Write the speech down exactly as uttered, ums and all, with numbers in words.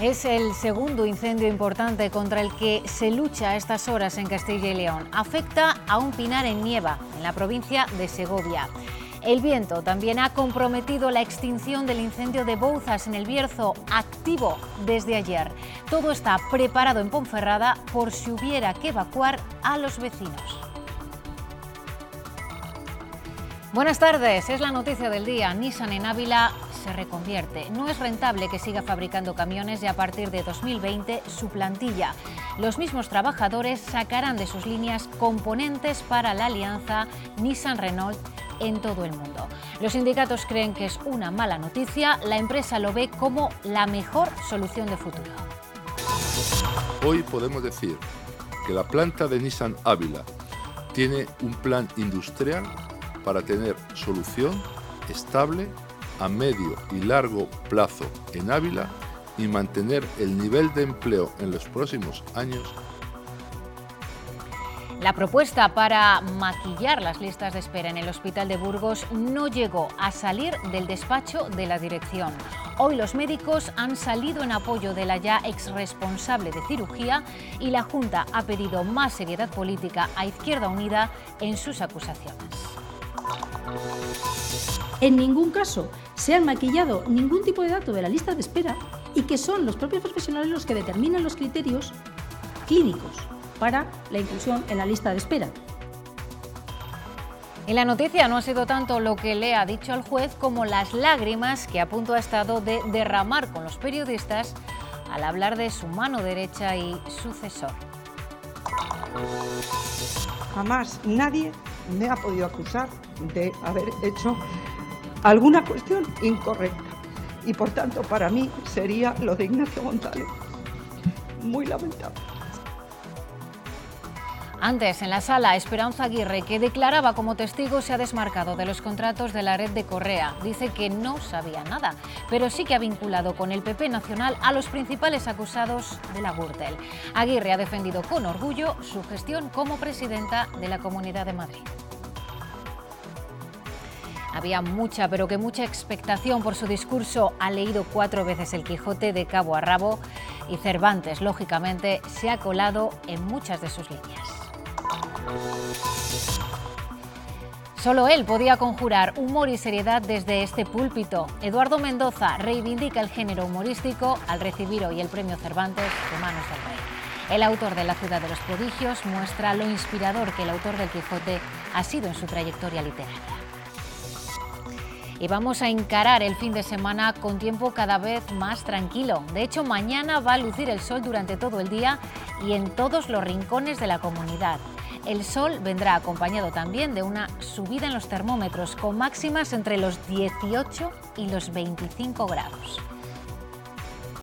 Es el segundo incendio importante contra el que se lucha a estas horas en Castilla y León. Afecta a un pinar en Nieva, en la provincia de Segovia. El viento también ha comprometido la extinción del incendio de Bouzas en el Bierzo, activo desde ayer. Todo está preparado en Ponferrada por si hubiera que evacuar a los vecinos. Buenas tardes, es la noticia del día. Nissan en Ávila se reconvierte. No es rentable que siga fabricando camiones y a partir de dos mil veinte su plantilla. Los mismos trabajadores sacarán de sus líneas componentes para la alianza Nissan-Renault en todo el mundo. Los sindicatos creen que es una mala noticia, la empresa lo ve como la mejor solución de futuro. Hoy podemos decir que la planta de Nissan Ávila tiene un plan industrial para tener solución estable a medio y largo plazo en Ávila y mantener el nivel de empleo en los próximos años. La propuesta para maquillar las listas de espera en el Hospital de Burgos no llegó a salir del despacho de la dirección. Hoy los médicos han salido en apoyo de la ya exresponsable de cirugía y la Junta ha pedido más seriedad política a Izquierda Unida en sus acusaciones. En ningún caso se han maquillado ningún tipo de dato de la lista de espera y que son los propios profesionales los que determinan los criterios clínicos para la inclusión en la lista de espera. Y la noticia no ha sido tanto lo que le ha dicho al juez como las lágrimas que a punto ha estado de derramar con los periodistas al hablar de su mano derecha y sucesor. Jamás nadie me ha podido acusar de haber hecho alguna cuestión incorrecta y por tanto para mí sería lo de Ignacio González muy lamentable. Antes, en la sala, Esperanza Aguirre, que declaraba como testigo, se ha desmarcado de los contratos de la red de Correa. Dice que no sabía nada, pero sí que ha vinculado con el P P nacional a los principales acusados de la Gürtel. Aguirre ha defendido con orgullo su gestión como presidenta de la Comunidad de Madrid. Había mucha, pero que mucha expectación por su discurso. Ha leído cuatro veces El Quijote de cabo a rabo y Cervantes, lógicamente, se ha colado en muchas de sus líneas. Solo él podía conjurar humor y seriedad desde este púlpito. Eduardo Mendoza reivindica el género humorístico al recibir hoy el premio Cervantes de manos del rey. El autor de La ciudad de los prodigios muestra lo inspirador que el autor del Quijote ha sido en su trayectoria literaria. Y vamos a encarar el fin de semana con tiempo cada vez más tranquilo. De hecho, mañana va a lucir el sol durante todo el día y en todos los rincones de la comunidad. El sol vendrá acompañado también de una subida en los termómetros, con máximas entre los dieciocho y los veinticinco grados.